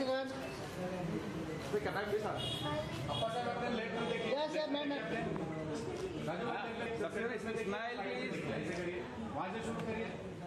Excellent. Yes, yes, man. Smile please. वहाँ से शुरू करिए।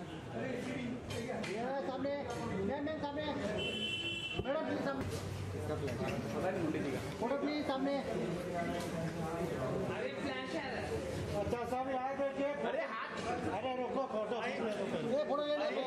सामने मैम सामने मैडम प्लीज सामने फोटो प्लीज सामने। अच्छा सामने आए बैठिए। अरे रुको फोटो ये फोटो ले लो।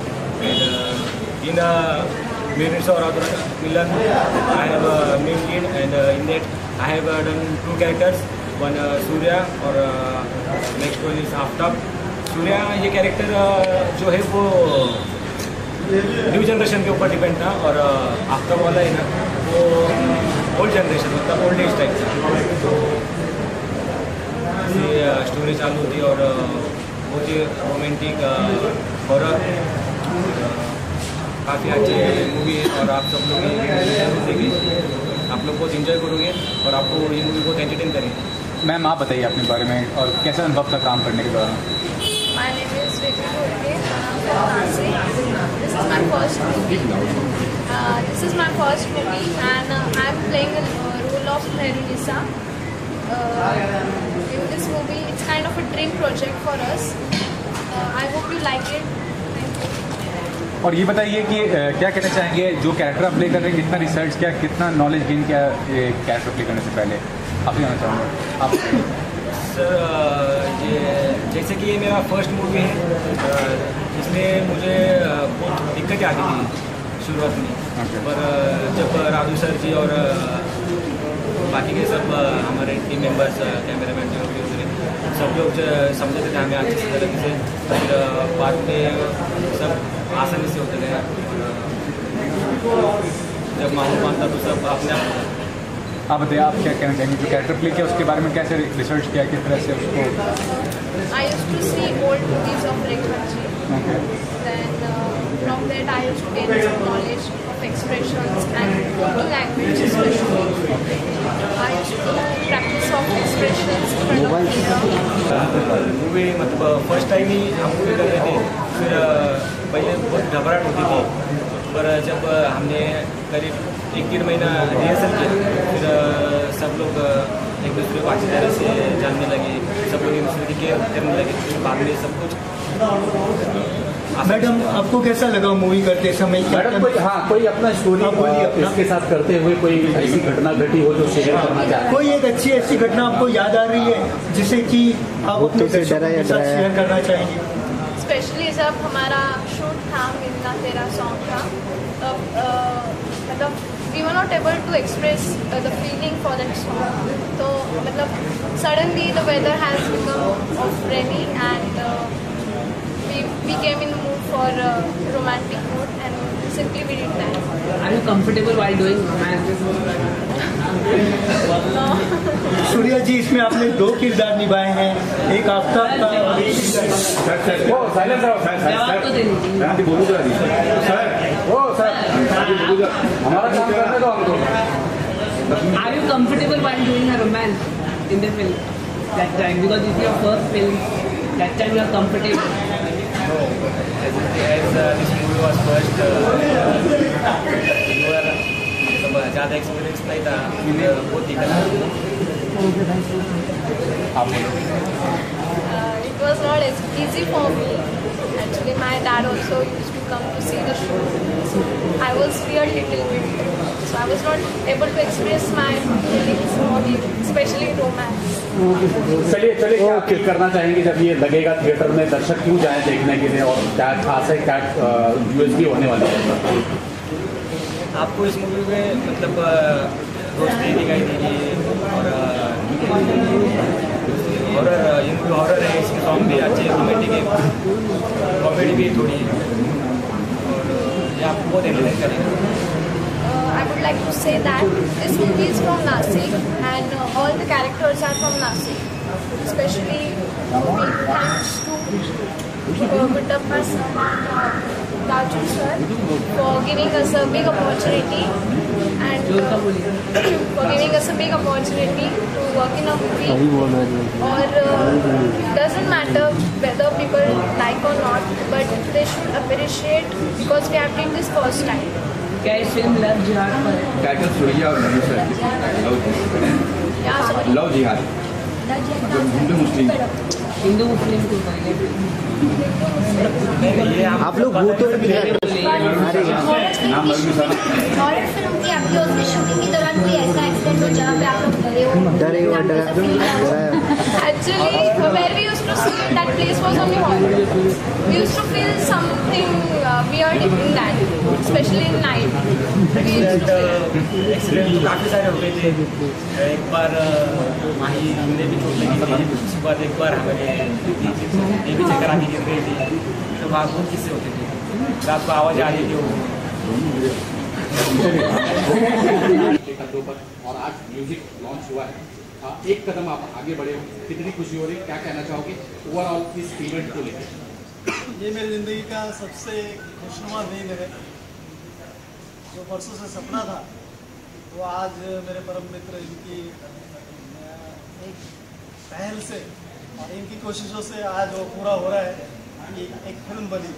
In Mehrunissa or Adhura Mian, I have a main lead, and in that I have done two characters. One Surya और next one is Aftab. Surya ये कैरेक्टर जो है वो न्यू जनरेशन के ऊपर डिपेंड था, और आफ्ताब वाला है ना वो ओल्ड जनरेशन मतलब ओल्ड एज टाइप था। तो ये स्टोरी चालू होती और बहुत ही रोमांटिक हॉरर, काफ़ी अच्छी मूवी है और आप सब लोग जरूर देखिए। आप लोग बहुत इंजॉय करोगे और आपको ये मूवी बहुत एंटरटेन करेंगे। मैम आप बताइए अपने बारे में और कैसा अनुभव था काम करने के दौरान। My name is Riddhi Ghodke. I'm from Nashik. This is my first movie. And I'm playing the role of Mehrunissa. In this movie, it's kind of a dream project for us. I hope you like it. और ये बताइए कि क्या कहना चाहेंगे जो character आप play कर रहे हैं, कितना रिसर्च किया, कितना नॉलेज गेन किया ये कैरेक्टर प्ले करने से पहले, आप ही कहना चाहूँगा आप। सर ये जैसे कि ये मेरा फर्स्ट मूवी है, इसमें मुझे बहुत दिक्कतें आती थी शुरुआत में। पर जब राजू सर जी और बाकी के सब हमारे टीम मेंबर्स, कैमरामैन जो भी होते सब लोग समझते थे हमें अच्छी तरीके से, फिर बाद में सब आसानी से होते गए। जब माहौल मानता तो सब अपने आप बताइए आप क्या कहना चाहेंगे जो कैरेक्टर प्ले किया उसके बारे में, कैसे रिसर्च किया, किस तरह से उसको। I used to see old movies of Devkar ji. Then from that I used to gain some knowledge of expressions and Urdu language especially. I used to practice of expressions in front of mirror. Movie मतलब first time ही हम movie कर रहे थे, फिर पहले बहुत घबराहट होती थी, पर जब हमने करीब 1-1.5 महीना रिहर्सल किया, फिर सब लोग एक दूसरे को अच्छी तरह से जानने लगे, सब लोग एक दूसरे की केयर करने लगे, फिर बाद में सब कुछ। मैडम आपको कैसा लगा मूवी करते समय? मैडम कोई अपना स्टोरी इसके साथ करते हुए कोई ऐसी घटना घटी हो जो शेयर करना चाहते हैं? कोई एक अच्छी ऐसी घटना आपको याद आ रही है जिसे कि आप अपने दर्शकों के साथ शेयर करना चाहेंगे? स्पेशली जब हमारा शूट था मिलना तेरा सॉन्ग था, तब मतलब we were not able to express the feeling for that song. तो मतलब suddenly the weather has become of rainy and we came in the mood for romantic mood and simply we did that. Are you comfortable while doing romance? No. Surya जी इसमें आपने 2 किरदार निभाए हैं, एक आफ्ताब का और एक हमारा काम करने दो हमको। Are you comfortable while doing a romance in the film that time? Because it's your first film, that time you are comfortable. No, as this movie was first, ज़्यादा एक्सपीरियंस नहीं था, बहुत दिक्कत था। It was not as easy for me. Actually, my dad also used to come to see the show. So I was feared little bit. So I was not able to express my feelings, especially romance. चलिए क्या feel करना चाहेंगे जब ये लगेगा theatre में, दर्शक क्यों जाए देखने के लिए, और क्या खास है, क्या यूएसपी होने वाली है? आपको इस मूवी में मतलब दोस्ती दिखाई देगी और ये मूवी हॉरर है, इसके सॉन्ग भी अच्छे रोमांटिक है, कॉमेडी भी थोड़ी, और ये आपको बहुत एंटरटेन करेगा। I would like to say that this movie is from Nashik and all the characters are from Nashik. Especially thanks to Ghodke sir and Raju sir for giving us a big opportunity and for giving us a big opportunity to work in a movie. Or doesn't matter whether people like or not, but they should appreciate because we have done this first time. क्या इस film love जिहाद पर है? Title Surya और Mehrunnisa love जिहाद हिंदू मुस्लिम के ऊपर आप लोग भूतों से हॉरर फिल्म की आपकी उसकी शूटिंग के दौरान कोई ऐसा एक्सीडेंट हो जहाँ पे आप लोग डरे हो Actually, where we used to see that place was only horror. We used to feel something weird in that, especially in night. We used to feel. Accident काफ़ी सारे हो गए थे। एक बार माही हमने भी चोट लगी थी, उसके बाद एक बार हमारे ये भी चक्कर आके गिर गई थी। तो वहाँ बहुत किस्से होते थे, रात को आवाज़ आ रही थी और आज म्यूजिक लॉन्च हुआ है, एक कदम आप आगे बढ़े हो, कितनी खुशी हो रही, क्या कहना चाहोगे ओवरऑल इस इवेंट को लेकर? ये मेरी ज़िंदगी का सबसे खुशनुमा दिन है। जो परसों से सपना था वो आज मेरे परम मित्र इनकी एक पहल से और इनकी कोशिशों से आज वो पूरा हो रहा है कि एक फिल्म बनी।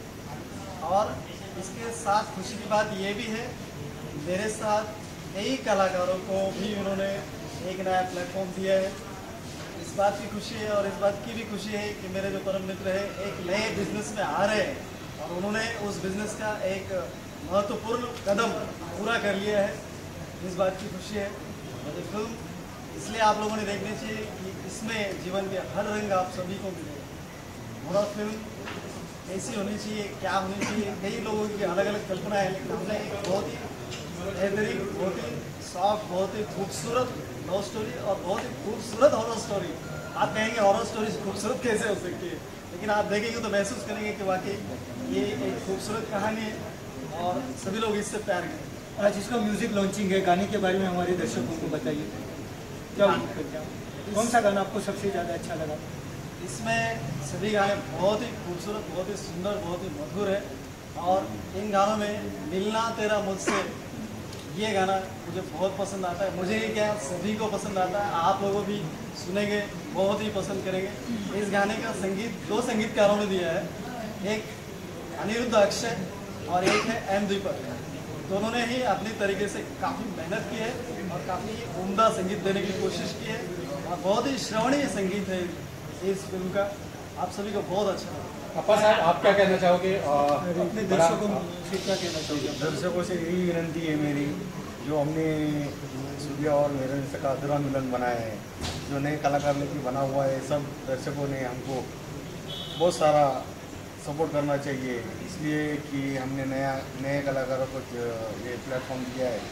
और इसके साथ खुशी की बात ये भी है, मेरे साथ कई कलाकारों को भी उन्होंने एक नया प्लेटफॉर्म दिया है। इस बात की खुशी है और इस बात की भी खुशी है कि मेरे जो परम मित्र है एक नए बिजनेस में आ रहे हैं और उन्होंने उस बिजनेस का एक महत्वपूर्ण कदम पूरा कर लिया है। इस बात की खुशी है। और ये फिल्म इसलिए आप लोगों ने देखनी चाहिए कि इसमें जीवन के हर रंग आप सभी को मिलेगा। हॉरर फिल्म ऐसी होनी चाहिए, क्या होनी चाहिए, कई लोगों की अलग अलग कल्पना है, लेकिन हमने एक बहुत ही बेहतरीन, बहुत ही सॉफ्ट, बहुत ही खूबसूरत लव स्टोरी और बहुत ही खूबसूरत हॉरर स्टोरी। आप कहेंगे हॉरर स्टोरी खूबसूरत कैसे हो सकती है, लेकिन आप देखेंगे तो महसूस करेंगे कि वाकई ये एक खूबसूरत कहानी है और सभी लोग इससे प्यार करें। आज इसका म्यूजिक लॉन्चिंग है, गाने के बारे में हमारे दर्शकों को बताइए। क्या कौन सा गाना आपको सबसे ज़्यादा अच्छा लगा? इसमें सभी गाने बहुत ही खूबसूरत, बहुत ही सुंदर, बहुत ही मधुर है। और इन गानों में मिलना तेरा मुझसे, ये गाना मुझे बहुत पसंद आता है। मुझे ही क्या, सभी को पसंद आता है। आप लोगों भी सुनेंगे, बहुत ही पसंद करेंगे। इस गाने का संगीत दो संगीतकारों ने दिया है, एक अनिरुद्ध अक्षय और एक है एम दीपक। दोनों ने ही अपनी तरीके से काफ़ी मेहनत की है और काफ़ी उम्दा संगीत देने की कोशिश की है और बहुत ही श्रवणीय संगीत है इस फिल्म का। आप सभी को बहुत अच्छा लगा। अप्पा साहब, आप क्या कहना चाहोगे? अपने दर्शकों से क्या कहना चाहोगे? दर्शकों से यही विनंती है मेरी, जो हमने सूर्या और मेहरुनिसा का अधूरा मिलन बनाया है, जो नए कलाकार लेके बना हुआ है, सब दर्शकों ने हमको बहुत सारा सपोर्ट करना चाहिए, इसलिए कि हमने नए कलाकारों को ये प्लेटफॉर्म दिया है।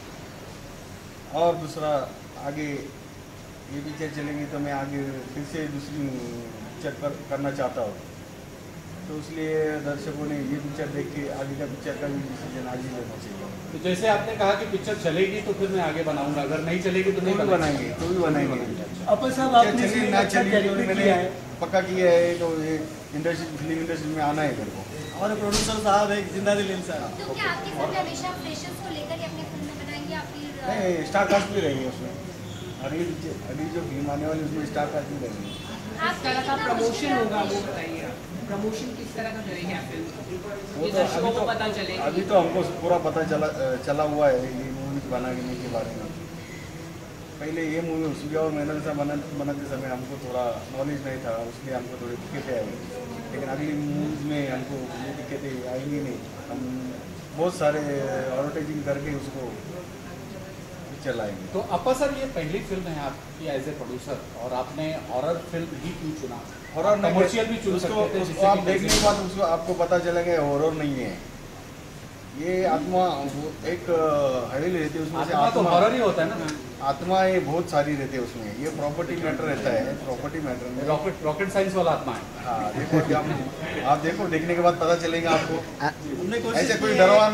और दूसरा, आगे ये पिक्चर चलेगी तो मैं आगे फिर से दूसरी पिक्चर करना चाहता हूँ, तो इसलिए दर्शकों ने ये पिक्चर देख के आगे का पिक्चर का भी डिसीजन आज ही लेना चाहिए। तो जैसे आपने कहा कि पिक्चर चलेगी तो फिर मैं आगे बनाऊंगा, अगर नहीं चलेगी तो नहीं बनाएंगे, तो भी बनाएंगे। अप्पा साहब, आपने इसमें अच्छा कैरेक्टर किया है, पक्का किया है, तो ये फिल्म इंडस्ट्री में आना है मेरे को। हमारे प्रोड्यूसर साहब एक जिंदा दिल इंसान। तो क्या आपकी फिल्म हमेशा फ्रेशर्स को लेकर ही अपनी फिल्म में बनाएंगे या फिर नहीं, स्टार कास्ट भी रहेंगे उसमें। अभी जो फिल्म आने वाली उसमें स्टार कास्ट भी रहेंगे। किस तरह का प्रमोशन होगा वो बताइए। प्रमोशन किस तरह का करेंगे आप फिल्म? वो तो अभी तो हमको पूरा पता चला हुआ है ये मूवी बनाने के बारे में। पहले ये मूवी सूर्या और मेहरुनिसा बनाते समय हमको थोड़ा नॉलेज नहीं था, उसलिए हमको थोड़ी दिक्कतें आई, लेकिन अगली मूवीज में हमको ये दिक्कतें आएंगी नहीं। हम बहुत सारे एडवर्टाइजिंग करके उसको चलाएंगे। तो अप्पा सर, ये पहली फिल्म है आपकी एज ए प्रोड्यूसर और आपने हॉरर फिल्म ही क्यों चुना? हॉरर कमर्शियल भी चुन सकते थे, उसको आप देखने के बाद उसको आपको पता चलेगा हॉरर नहीं है, ये आत्मा एक हवेली रहती है उसमें से। आत्मा तो हॉरर ही होता है ना। आत्मा ये बहुत सारी रहती है उसमें, ये प्रॉपर्टी मैटर रहता है। प्रॉपर्टी मैटर में रॉकेट साइंस वाला आत्मा है। हाँ, देखो आप देखो, देखने के बाद पता चलेगा आपको। ऐसे कोई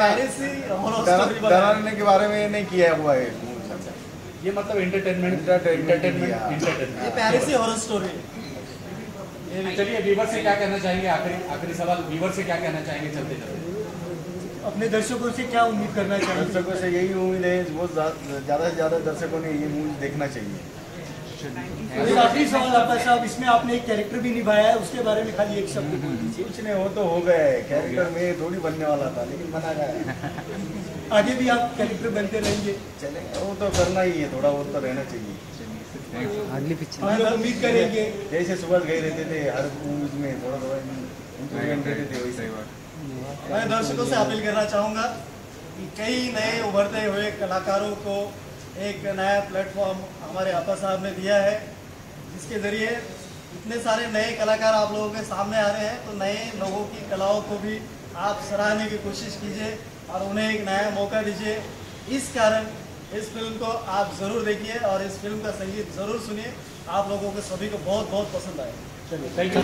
डराने के बारे में नहीं किया हुआ है ये, मतलब एंटरटेनमेंट। ये प्यारी सी हॉरर स्टोरी है। चलिए, व्यूवर से क्या कहना चाहेंगे? आखिरी सवाल, व्यूवर से क्या कहना चाहेंगे चलते चलते? अपने दर्शकों से क्या उम्मीद करना चाहिए? दर्शकों से यही उम्मीद है, बहुत ज़्यादा से ज़्यादा दर्शकों ने ये मूवी देखना चाहिए। एक आखिरी सवाल आपका साहब, इसमें आपने एक कैरेक्टर भी निभाया है, उसके बारे में खाली एक शब्द बोल दीजिए। कुछ नहीं, वो तो हो गए। कैरेक्टर में थोड़ी बनने वाला था, लेकिन बना गया। आगे भी आप कैरेक्टर बनते रहेंगे? चलेंगे, वो तो करना ही है, थोड़ा बहुत तो रहना चाहिए। हम लोग उम्मीद करेंगे। जैसे सुबह गए रहते थे हर मूवीज में, थोड़ा थोड़ा इंप्रूवमेंट रहते थे, वैसे मैं दर्शकों से अपील करना चाहूँगा कि कई नए उभरते हुए कलाकारों को एक नया प्लेटफॉर्म हमारे आपा साहब ने दिया है, जिसके ज़रिए इतने सारे नए कलाकार आप लोगों के सामने आ रहे हैं। तो नए लोगों की कलाओं को भी आप सराहने की कोशिश कीजिए और उन्हें एक नया मौका दीजिए। इस कारण इस फिल्म को आप ज़रूर देखिए और इस फिल्म का संगीत ज़रूर सुनिए। आप लोगों को सभी को बहुत बहुत पसंद आएगा। चलिए, थैंक यू।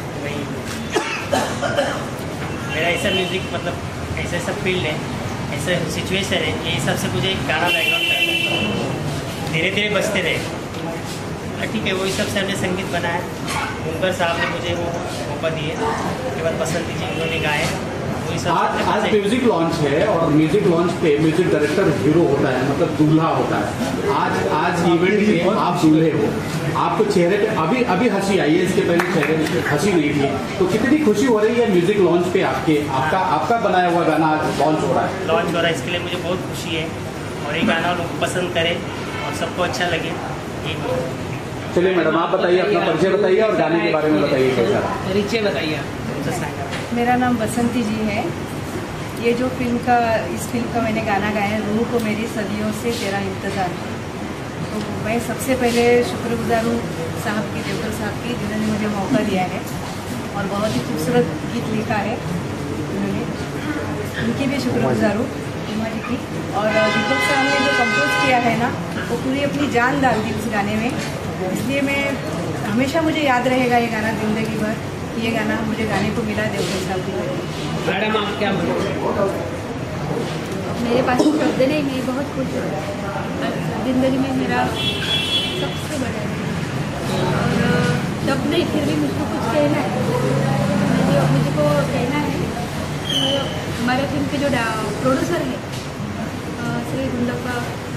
मेरा ऐसा म्यूज़िक मतलब ऐसा ऐसा फील्ड है, ऐसा सिचुएशन है, ये सबसे मुझे एक गाना बैकग्राउंड करना है, धीरे धीरे बजते रहे। ठीक है, वही सबसे हमने संगीत बनाया। मुनकर साहब ने मुझे वो मौका दिए, उसके बाद पसंद कीजिए, उन्होंने गाए। वही सब आज म्यूजिक लॉन्च है और म्यूजिक लॉन्च पे म्यूजिक डायरेक्टर हीरो होता है, मतलब दूल्हा होता है। आज इवेंट में आप दूल्हे हो, आपको चेहरे पे अभी हंसी आई है, इसके पहले चेहरे पे हंसी नहीं थी। तो कितनी खुशी हो रही है म्यूजिक लॉन्च पे आपका बनाया हुआ गाना आज लॉन्च हो रहा है। इसके लिए मुझे बहुत खुशी है और ये गाना लोग पसंद करें और सबको अच्छा लगे। चलिए मैडम, आप बताइए, अपना परिचय बताइए और गाने के बारे में बताइए कैसा। परिचय बताइए। मेरा नाम बसंती जी है। ये जो इस फिल्म का मैंने गाना गाया है, रूह को मेरी सदियों से तेरा इंतज़ार है। तो मैं सबसे पहले शुक्रगुजार हूँ साहब की, देवकर साहब की, जिन्होंने मुझे मौका दिया है और बहुत ही खूबसूरत गीत लिखा है उन्होंने। उनकी भी शुक्रगुजार हूँ, उमा जी की। और दीपक साहब ने जो कंपोज किया है ना, वो पूरी अपनी जान डाल दी उस गाने में। इसलिए मैं हमेशा मुझे याद रहेगा ये गाना ज़िंदगी भर। ये गाना मुझे गाने को मिला देवकर साहब की। मैडम आप क्या बोलोगे? मेरे पास शब्द नहीं, मैं बहुत खुश हूँ। ज़िंदगी में मेरा सबसे बड़ा है और जब नहीं फिर भी मुझको कुछ कहना है। मुझको कहना है कि हमारे फिल्म के जो प्रोड्यूसर है श्री गुंडप्पा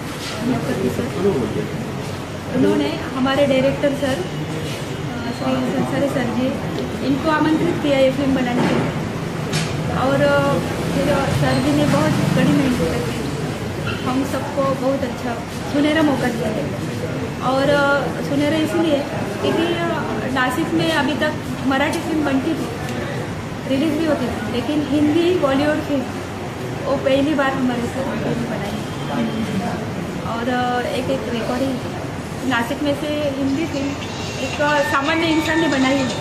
सर, उन्होंने हमारे डायरेक्टर सर श्री संसारी सर जी, इनको आमंत्रित किया ये फिल्म बनाने के लिए। और फिर सर जी ने बहुत कड़ी मेहनत करके हम सबको बहुत अच्छा सुनहरा मौका दिया है। और सुनहरा इसलिए क्योंकि नासिक में अभी तक मराठी फिल्म बनती थी, रिलीज़ भी होती थी, लेकिन हिंदी बॉलीवुड फिल्म वो पहली बार हमारे साथ फिल्म बनाई। और एक रिकॉर्डिंग नासिक में से हिंदी फिल्म एक सामान्य इंसान ने बनाई है।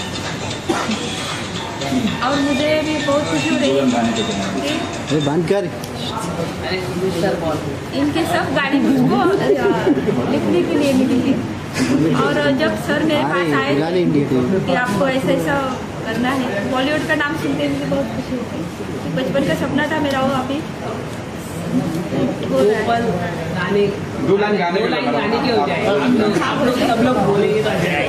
और मुझे भी बहुत खुशी हो रही है इनके सब गाने मुझको लिखने के लिए मिली है। और जब सर मेरे पास आए कि आपको ऐसा ऐसा करना है, बॉलीवुड का नाम सुनते मुझे बहुत खुशी होती है। बचपन का सपना था मेरा, वो अभी गाने दो लाइन गाने के हो जाए। आप लोग सब लोग बोलेंगे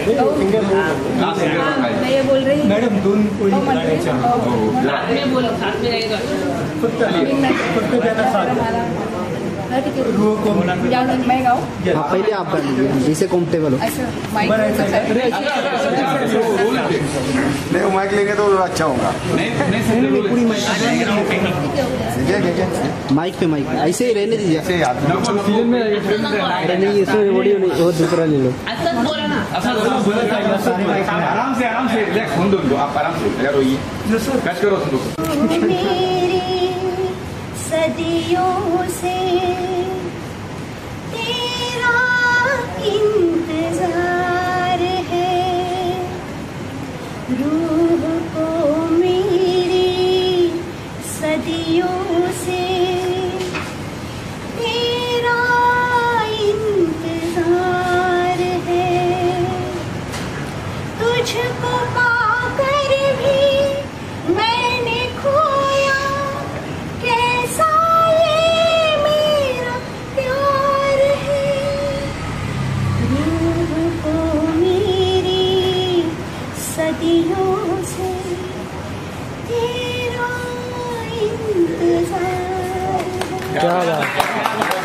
मैं ये बोल रही हूँ मैडम धुन कोई गाने चाहिए, साथ में बोलो, साथ में रहेगा। खुद पे जाना साथ रूह को मैं गाऊँ? पहले आप गा लीजिए जैसे कंफर्टेबल हो। अच्छा, माइक नहीं, माइक लेंगे तो अच्छा होगा। पूरी माइक पे माइक ऐसे ही रहने दीजिए। ऐसे याद अरे नहीं, इसमें ऑडियो नहीं, वो दूसरा ले लो। आराम से रिलैक्स होने दो, आप आराम से तैयार होइए, कश करो। मेरी सदियों से तेरा इंतजार है, रूह को मेरी सदियों से तेरा इंतजार है। तुझको पाकर भी मैंने खोया, कैसा ये मेरा प्यार है। रूह को मेरी सदियों से तेरा इंतजार है। क्या बात।